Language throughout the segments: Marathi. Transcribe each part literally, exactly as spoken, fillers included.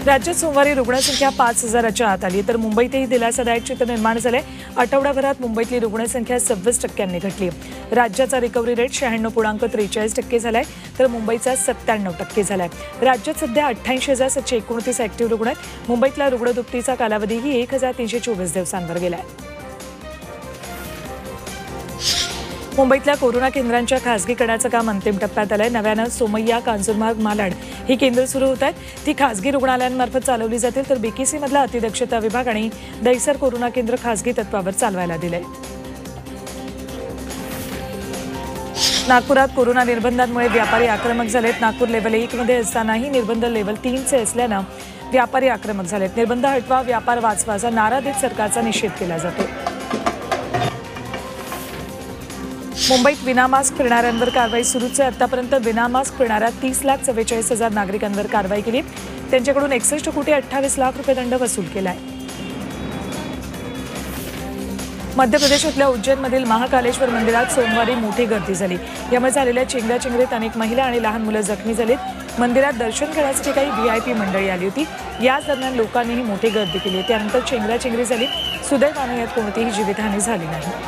राज्यात सोमवारी रुग्णसंख्या पाच हजाराच्या आत आली तर मुंबईतही दिलासादायक चित्र निर्माण झाले। आठवडाभरात मुंबईतली रुग्णसंख्या सव्वीस टक्क्यांनी घटली। राज्याचा रिकव्हरी रेट शहाण्णव पूर्णांक त्रेचाळीस टक्के झालाय तर मुंबईचा सत्त्याण्णव टक्के झालाय। राज्यात सध्या अठ्ठ्याऐंशी हजार सातशे एकोणतीस ऍक्टिव्ह रुग्ण आहेत। मुंबईतला रुग्णदुप्पटीचा कालावधीही एक हजार तीनशे चोवीस दिवसांवर गेलाय। मुंबईतल्या कोरोना केंद्रांच्या खासगीकरणाचं काम अंतिम टप्प्यात आलंय। नव्यानं सोमय्या, कांजूरमार्ग, मालाड ही केंद्र सुरू होत आहेत। ती खासगी रुग्णालयांमार्फत चालवली जातील तर बीकेसी मधला अतिदक्षता विभाग आणि दहिसर कोरोना केंद्र खासगी तत्वावर चालवायला दिलंय। नागपुरात कोरोना निर्बंधांमुळे व्यापारी आक्रमक झालेत। नागपूर लेव्हल एक मध्ये असतानाही निर्बंध लेव्हल तीन चे असल्यानं व्यापारी आक्रमक झालेत। निर्बंध हटवा, व्यापार वाचवाचा नारा देत सरकारचा निषेध केला जातो। मुंबईत विनामास्क फिरणाऱ्यांवर कारवाई सुरूच आहे। आतापर्यंत विनामास्क फिरणाऱ्या तीस लाख चव्वेचाळीस हजार नागरिकांवर कारवाई केली। त्यांच्याकडून एकसष्ट कोटी अठ्ठावीस लाख रुपये दंड वसूल केलाय। मध्य प्रदेशातल्या उज्जैनमधील महाकालेश्वर मंदिरात सोमवारी मोठी गर्दी झाली। यामुळे झालेल्या चेंगराचेंगरीत अनेक महिला आणि लहान मुलं जखमी झालीत। मंदिरात दर्शन घेण्यासाठी काही व्हीआयपी मंडळी आली होती। याच दरम्यान लोकांनीही मोठी गर्दी केली। त्यानंतर चेंगराचेंगरी झाली। सुदैवाने यात कोणतीही जीवितहानी झाली नाही।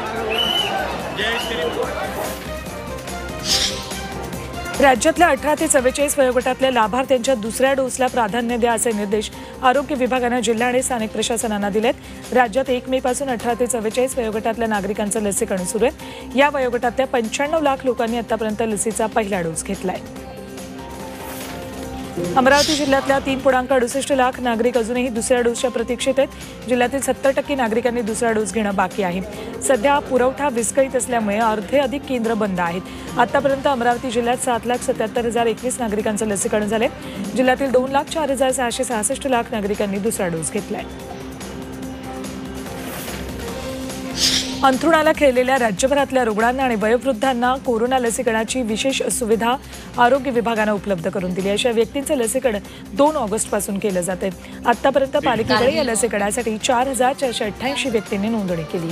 राज्यातल्या अठरा ते चव्वेचाळीस वयोगटातल्या लाभार्थ्यांच्या दुसऱ्या डोसला प्राधान्य द्या असे निर्देश आरोग्य विभागानं जिल्हा आणि स्थानिक प्रशासनांना दिलेत। राज्यात एक मे पासून अठरा ते चव्वेचाळीस वयोगटातल्या नागरिकांचं लसीकरण सुरू आहे। या वयोगटातल्या पंच्याण्णव लाख लोकांनी आतापर्यंत लसीचा पहिला डोस घेतलाय। अमरावती जिल्ह्यातल्या तीन पूर्णांक अडुसष्ट लाख नागरिक अजूनही दुसऱ्या डोसच्या प्रतीक्षेत आहेत। जिल्ह्यातील सत्तर टक्के नागरिकांनी दुसरा डोस घेणं बाकी आहे। सध्या पुरवठा विस्कळीत असल्यामुळे अर्धे अधिक केंद्र बंद आहेत। आतापर्यंत अमरावती जिल्ह्यात सात लाख सत्याहत्तर हजार एकवीस नागरिकांचं लसीकरण झालंय। जिल्ह्यातील दोन लाख चार हजार सहाशे सहासष्ट लाख नागरिकांनी दुसरा डोस घेतलाय। अंथरुणाला खेळलेल्या राज्यभरातल्या रुग्णांना आणि वयोवृद्धांना कोरोना लसीकरणाची विशेष सुविधा आरोग्य विभागानं उपलब्ध करून दिली। अशा व्यक्तींचं लसीकरण दोन ऑगस्ट पासून केलं जाते। आतापर्यंत पालिकेकडे या लसीकरणासाठी चार हजार चारशे अठ्ठ्याऐंशी व्यक्तींनी नोंदणी केली।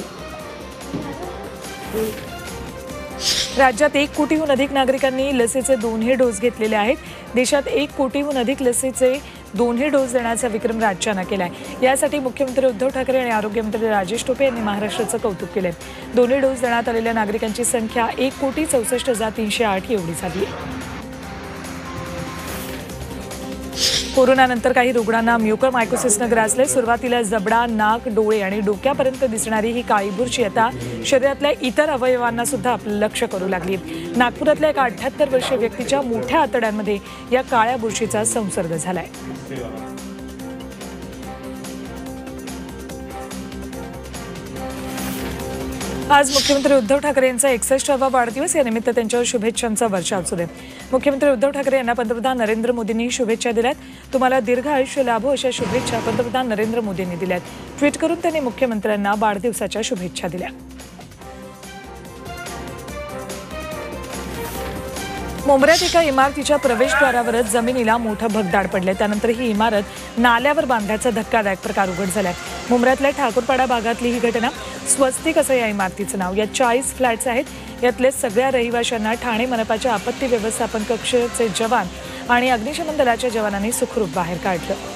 राज्यात एक कोटीहून अधिक नागरिकांनी लसीचे दोन्ही डोस घेतलेले आहेत। देशात एक कोटीहून अधिक लसीचे दोन्ही डोस देण्याचा विक्रम राज्यानं केलाय। यासाठी मुख्यमंत्री उद्धव ठाकरे आणि आरोग्यमंत्री राजेश टोपे यांनी महाराष्ट्राचं कौतुक केलंय। दोन्ही डोस देण्यात आलेल्या नागरिकांची संख्या एक कोटी चौसष्ट हजार तीनशे आठ एवढी झाली आहे। कोरोनानंतर काही रुग्णांना म्युकरमायकोसिसनं ग्रासले। सुरुवातीला जबडा, नाक, डोळे आणि डोक्यापर्यंत दिसणारी ही काळी बुरशी आता शरीरातल्या इतर अवयवांना सुद्धा आपलं लक्ष करू लागली। नागपुरातल्या एका अठ्ठ्याहत्तर वर्षीय व्यक्तीच्या मोठ्या आतड्यांमध्ये या काळ्या बुरशीचा संसर्ग झालाय। आज मुख्यमंत्री उद्धव ठाकरे यांचा एकसष्टावा वाढदिवस। या निमित्त त्यांच्यावर शुभेच्छांचा वर्षाव सुरू आहे। मुख्यमंत्री उद्धव ठाकरे यांना पंतप्रधान नरेंद्र मोदींनी शुभेच्छा दिल्यात। तुम्हाला दीर्घ आयुष्य लाभो अशा शुभेच्छा पंतप्रधान नरेंद्र मोदींनी दिल्यात। ट्विट करून त्यांनी मुख्यमंत्र्यांना वाढदिवसाच्या शुभेच्छा दिल्या। मुंबईत एका इमारतीच्या प्रवेशद्वारावरच जमिनीला मोठं भगदाड पडले। त्यानंतर ही इमारत नाल्यावर बांधल्याचा धक्कादायक प्रकार उघड झालाय। मुंबईतल्या ठाकूरपाडा भागातली ही घटना। स्वस्तिक असं या इमारतीचं नाव। यात चाळीस फ्लॅट्स आहेत। यातले सगळ्या रहिवाशांना ठाणे मनपाच्या आपत्ती व्यवस्थापन कक्षाचे जवान आणि अग्निशमन दलाच्या जवानांनी सुखरूप बाहेर काढलं।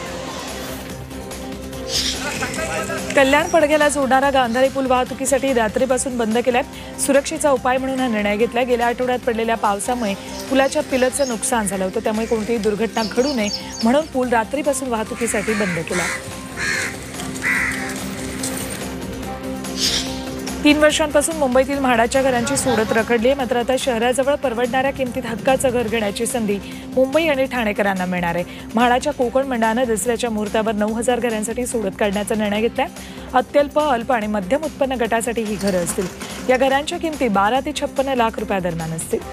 कल्याण पडग्याला जोडणारा गांधारी पूल वाहतुकीसाठी रात्रीपासून बंद केलाय। सुरक्षेचा उपाय म्हणून हा निर्णय घेतला। गेल्या आठवड्यात पडलेल्या पावसामुळे पुलाच्या पिलरचं नुकसान झालं होतं। त्यामुळे कोणतीही दुर्घटना घडू नये म्हणून पूल रात्रीपासून वाहतुकीसाठी बंद केला। तीन वर्षांपासून मुंबईतील म्हाडाच्या घरांची सोडत रखडली आहे। मात्र आता शहराजवळ परवडणाऱ्या किमतीत हक्काचं घर घेण्याची संधी मुंबई आणि ठाणेकरांना मिळणार आहे। म्हाडाच्या कोकण मंडळानं दसऱ्याच्या मुहूर्तावर नऊ हजार घरांसाठी सोडत काढण्याचा निर्णय घेतलाय। अत्यल्प, अल्प आणि मध्यम उत्पन्न गटासाठी ही घरं असतील। या घरांच्या किमती बारा ते छप्पन्न लाख रुपयादरम्यान असतील।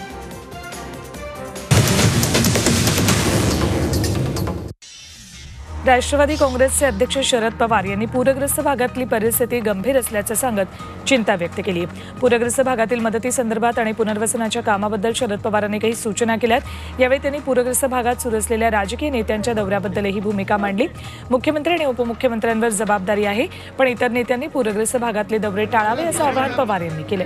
राष्ट्रवादी काँग्रेसचे अध्यक्ष शरद पवार यांनी पूरग्रस्त भागातली परिस्थिती गंभीर असल्याचं सांगत चिंता व्यक्त केली। पूरग्रस्त भागातील मदतीसंदर्भात आणि पुनर्वसनाच्या कामाबद्दल शरद पवारांनी काही सूचना केल्यात। यावेळी त्यांनी पूरग्रस्त भागात सुरू असलेल्या राजकीय नेत्यांच्या दौऱ्याबद्दलही भूमिका मांडली। मुख्यमंत्री आणि उपमुख्यमंत्र्यांवर जबाबदारी आहे, पण इतर नेत्यांनी पूरग्रस्त भागातले दौरे टाळावे असं आवाहन पवार यांनी केलं।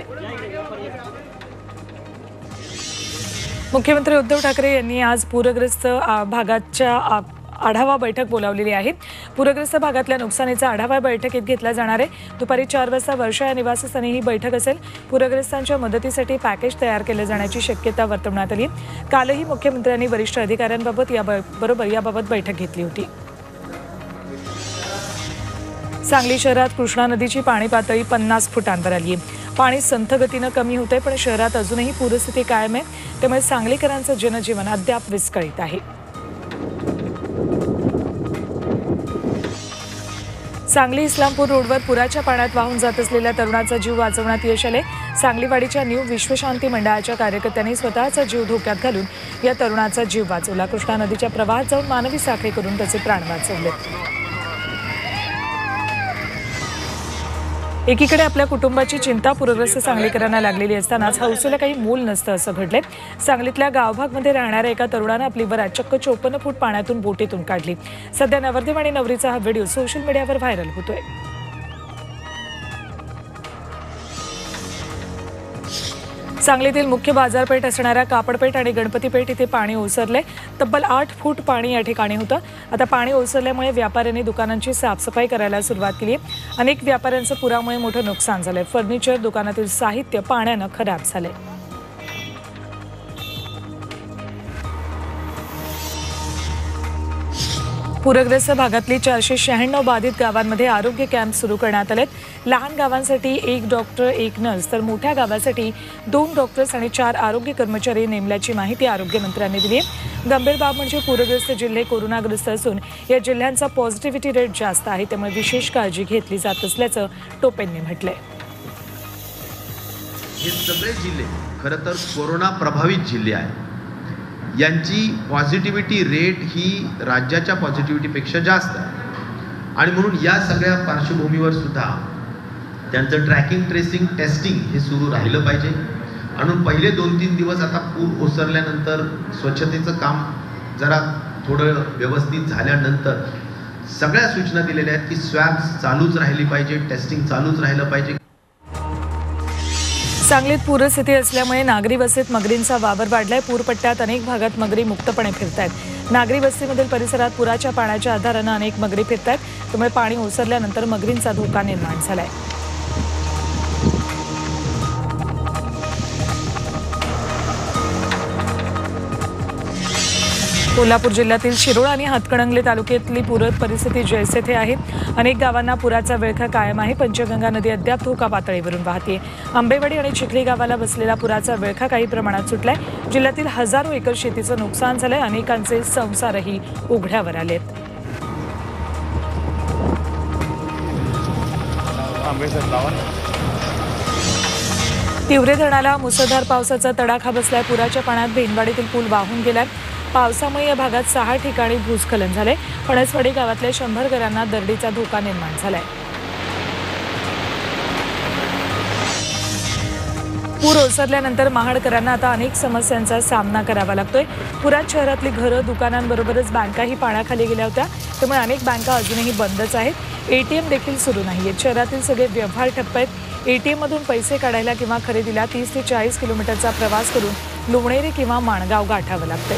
मुख्यमंत्री उद्धव ठाकरे यांनी आज पूरग्रस्त भागाच्या आढावा बैठक बोलावलेली आहे। पूरग्रस्त भागातल्या नुकसानीचा आढावा बैठकीत घेतला जाणार आहे। दुपारी चार वाजता वर्षा या निवासस्थानी ही बैठक असेल। पूरग्रस्तांच्या मदतीसाठी पॅकेज तयार केले जाण्याची शक्यता वर्तवण्यात आली। कालही मुख्यमंत्र्यांनी वरिष्ठ अधिकाऱ्यांबाबत या बरोबर याबाबत बैठक घेतली होती। सांगली शहरात कृष्णा नदीची पाणी पातळी पन्नास फुटांवर आली आहे। पाणी संथ गतीने कमी होते, पण शहरात अजूनही पूरस्थिती कायम आहे, त्यामुळे सांगलीकरांचं जनजीवन अद्याप विस्कळीत आहे। सांगली इस्लामपूर रोडवर पुराच्या पाण्यात वाहून जात असलेल्या तरुणाचा जीव वाचवण्यात यश आले। सांगलीवाडीच्या न्यू विश्वशांती मंडळाच्या कार्यकर्त्यांनी स्वतःचा जीव धोक्यात घालून या तरुणाचा जीव वाचवला। कृष्णा नदीच्या प्रवाहात जाऊन मानवी साखळी करून त्याचे प्राण वाचवले। एकीकडे आपल्या कुटुंबाची चिंता पूरग्रस्त सांगलीकरांना लागलेली असतानाच हौसेला काही मूल नसतं असं घडलंय। सांगलीतल्या गावभागमध्ये राहणाऱ्या एका तरुणानं आपली वरात चक्क चोपन्न फूट पाण्यातून बोटीतून काढली। सध्या नवरदेव आणि नवरीचा हा व्हिडिओ सोशल मीडियावर व्हायरल होतोय। सांगलीतील मुख्य बाजारपेठ असणाऱ्या कापडपेठ आणि गणपतीपेठ इथे पाणी ओसरले। तब्बल आठ फूट पाणी या ठिकाणी होतं। आता पाणी ओसरल्यामुळे व्यापाऱ्यांनी दुकानांची साफसफाई करायला सुरुवात केली। अनेक व्यापाऱ्यांचं पुरामुळे मोठं नुकसान झालंय। फर्निचर दुकानातील साहित्य पाण्यानं खराब झालंय। पूरग्रस्त भागातली चारशे शहाण्णव बाधित गावांमध्ये आरोग्य कॅम्प सुरू करण्यात आलेत। लहान गावांसाठी एक डॉक्टर एक नर्स तर मोठ्या गावासाठी दोन डॉक्टर्स आणि चार आरोग्य कर्मचारी नेमल्याची माहिती आरोग्यमंत्र्यांनी दिली आहे। गंभीर बाब म्हणजे पूरग्रस्त जिल्हे कोरोनाग्रस्त असून या जिल्ह्यांचा पॉझिटिव्हिटी रेट जास्त आहे, त्यामुळे विशेष काळजी घेतली जात असल्याचं टोपेंनी म्हटलंय। हे सगळे जिल्हे खरं तर कोरोना प्रभावित जिल्हे आहेत। यांची पॉझिटिव्हिटी रेट ही राज्याच्या पॉझिटिव्हिटीपेक्षा जास्त आहे आणि म्हणून या सगळ्या पार्श्वभूमीवर सुद्धा त्यांचं ट्रॅकिंग ट्रेसिंग टेस्टिंग हे सुरू राहिलं पाहिजे। म्हणून पहिले दोन तीन दिवस आता पूर ओसरल्यानंतर स्वच्छतेचं काम जरा थोडं व्यवस्थित झाल्यानंतर सगळ्या सूचना दिलेल्या आहेत की स्वॅब्स चालूच राहिली पाहिजे, टेस्टिंग चालूच राहिलं पाहिजे। सांगलीत पूरस्थिती असल्यामुळे नागरी वस्तीत मगरींचा वावर वाढलाय। पूरपट्ट्यात अनेक भागात मगरी मुक्तपणे फिरतायत। नागरी वस्तीमधील परिसरात पुराच्या पाण्याच्या आधारानं अनेक मगरी फिरतायत, त्यामुळे पाणी ओसरल्यानंतर मगरींचा धोका निर्माण झालाय। कोल्हापूर जिल्ह्यातील शिरोळ आणि हातकणंगले तालुक्यातली पूर परिस्थिती जैसे थे आहे। अनेक गावांना पुराचा विळखा कायम आहे। पंचगंगा नदी अद्याप धोका पातळीवरून वाहते। आंबेवाडी आणि चिखली गावाला बसलेला पुराचा विळखा काही प्रमाणात सुटलाय। जिल्ह्यातील हजारो एकर शेतीचं नुकसान झालंय। अनेकांचे संसारही उघड्यावर आलेत। तिवरे धरणाला मुसळधार पावसाचा तडाखा बसलाय। पुराच्या पाण्यात भेंडवाडीतील पूल वाहून गेलाय। पावसामुळे या भागात सहा ठिकाणी भूस्खलन झाले। फणसवाडी गावातल्या शंभर घरांना दरडीचा धोका निर्माण झालाय। पूर ओसरल्यानंतर महाडकरांना आता अनेक समस्यांचा सामना करावा लागतोय। पुरात शहरातली घरं, दुकानांबरोबरच बँकाही पाण्याखाली गेल्या होत्या, त्यामुळे अनेक बँका अजूनही बंदच आहेत। एटीएम देखील सुरू नाहीयेत। शहरातील सगळे व्यवहार ठप्प आहेत। एटीएम मधून पैसे काढायला किंवा खरेदीला तीस ते चाळीस किलोमीटरचा प्रवास करून लोणेरे किंवा माणगाव गाठावं लागतंय।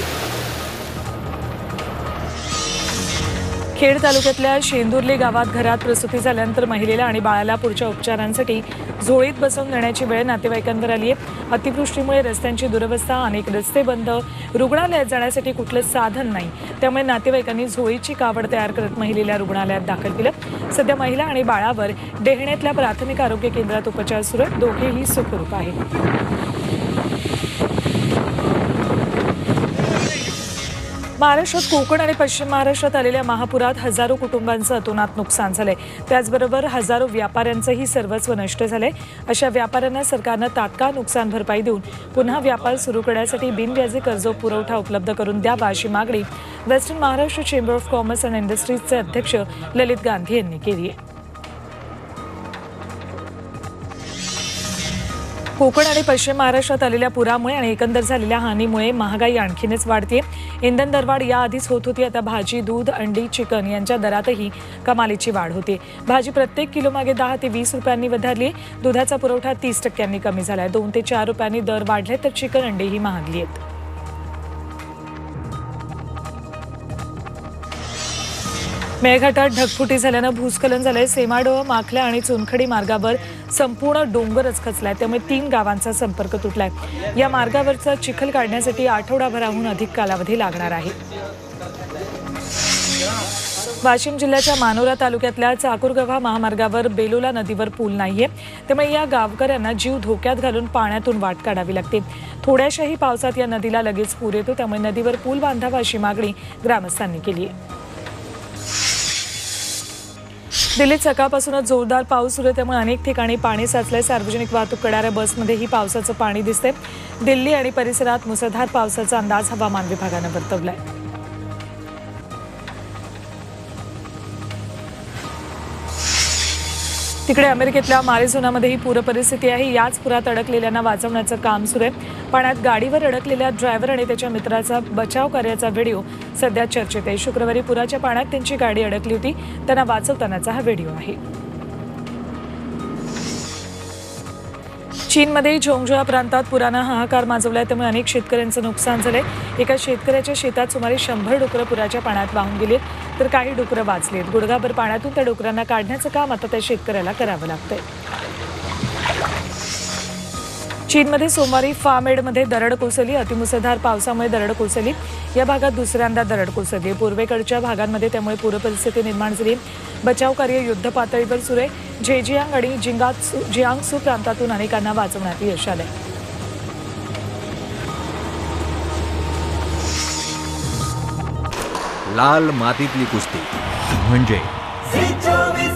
खेड तालुक्यातल्या शेंदुर्ली गावात घरात प्रसूती झाल्यानंतर महिलेला आणि बाळाला पुढच्या उपचारांसाठी झोळीत बसवून देण्याची वेळ नातेवाईकांवर आली आहे। अतिवृष्टीमुळे रस्त्यांची दुरवस्था, अनेक रस्ते बंद, रुग्णालयात जाण्यासाठी कुठलं साधन नाही, त्यामुळे नातेवाईकांनी झोळीची कावड तयार करत महिलेला रुग्णालयात दाखल केलं। सध्या महिला आणि बाळावर डेहण्यातल्या प्राथमिक आरोग्य केंद्रात उपचार सुरू आहेत। दोघेही सुखरूप आहेत। महाराष्ट्रात कोकण आणि पश्चिम महाराष्ट्रात आलेल्या महापुरात हजारो कुटुंबांचं अतोनात नुकसान झालंय। त्याचबरोबर हजारो व्यापाऱ्यांचंही सर्वस्व नष्ट झालंय। अशा व्यापाऱ्यांना सरकारनं तात्काळ नुकसान भरपाई देऊन पुन्हा व्यापार सुरू करण्यासाठी बिनव्याजी कर्ज पुरवठा उपलब्ध करून द्यावा अशी मागणी western Maharashtra chamber of commerce and इंडस्ट्रीजचे अध्यक्ष ललित गांधी यांनी केली आहे। कोकण आणि पश्चिम महाराष्ट्रात आलेल्या पुरामुळे आणि एकंदर झालेल्या हानीमुळे महागाई आणखीनच वाढते। इंधन दरवाढ याआधीच होत होती, आता भाजी, दूध, अंडी, चिकन यांच्या दरातही कमालीची वाढ होते। भाजी प्रत्येक किलो मागे दहा ते वीस रुपयांनी वधारली। दुधाचा पुरवठा तीस टक्क्यांनी कमी झालाय। दोन ते चार रुपयांनी दर वाढले तर चिकन अंडीही महागली आहेत। मेळघाटात ढगफुटी झाल्यानं भूस्खलन झालंय. सेमाडोह, माखल्या आणि चुनखडी मार्गावर संपूर्ण डोंगरच खचलाय, त्यामुळे तीन गावांचा संपर्क तुटलाय. या मार्गावरचा चिखल काढण्यासाठी आठवडाभराहून अधिक कालावधी लागणार आहे. वाशिम जिल्ह्याच्या मानोरा तालुक्यातल्या चाकुरगव्हा महामार्गावर बेलोला नदीवर पूल नाहीये, त्यामुळे या गावकऱ्यांना जीव धोक्यात घालून पाण्यातून वाट काढावी लागते. थोड्याशाही पावसात या नदीला लगेच पूर येतो, त्यामुळे नदीवर पूल बांधावा अशी मागणी ग्रामस्थांनी केली आहे. दिल्लीत सकाळपासूनच जोरदार पाऊस सुरू आहे, त्यामुळे अनेक ठिकाणी पाणी साचलंय. सार्वजनिक वाहतूक करणाऱ्या बसमध्येही पावसाचं पाणी दिसतंय. दिल्ली आणि परिसरात मुसळधार पावसाचा अंदाज हवामान विभागानं वर्तवलाय. तिकडे अमेरिकेतल्या मारिझोनामध्येही पूर परिस्थिती आहे. याच पुरात अडकलेल्यांना वाचवण्याचं काम सुरू आहे. पाण्यात गाडीवर अडकलेल्या ड्रायव्हर आणि त्याच्या मित्राचा बचाव कार्याचा व्हिडिओ सध्या चर्चेत आहे. शुक्रवारी पुराच्या पाण्यात त्यांची गाडी अडकली होती, त्यांना वाचवतानाचा हा व्हिडिओ आहे. चीनमध्ये झोंगजुआ प्रांतात पुरानं हाहाकार माजवलाय, त्यामुळे अनेक शेतकऱ्यांचं नुकसान झालंय. एका शेतकऱ्याच्या शेतात सुमारे शंभर डुकरं पुराच्या पाण्यात वाहून गेलीत, तर काही डुकरं वाचलीत. गुडघाभर पाण्यातून त्या डुकरांना काढण्याचं काम आता त्या शेतकऱ्याला करावं लागतंय. चीनमध्ये सोमवारी फामेडमध्ये दरड कोसळली. अतिमुसळधार पावसामुळे दरड कोसळली. या भागात दुसऱ्यांदा दरड कोसळली. पूर्वेकडच्या भागांमध्ये त्यामुळे पूरपरिस्थिती निर्माण झाली. बचाव कार्य युद्ध पातळीवर सुरू आहे. झेजियांग आणि जिंगात्सू जियांगसू प्रांतातून अनेकांना वाचवण्यात यश आलंय. लाल मातीतली कुस्ती म्हणजे